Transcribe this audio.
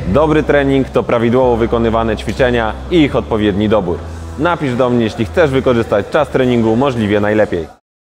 Dobry trening to prawidłowo wykonywane ćwiczenia i ich odpowiedni dobór. Napisz do mnie, jeśli chcesz wykorzystać czas treningu możliwie najlepiej.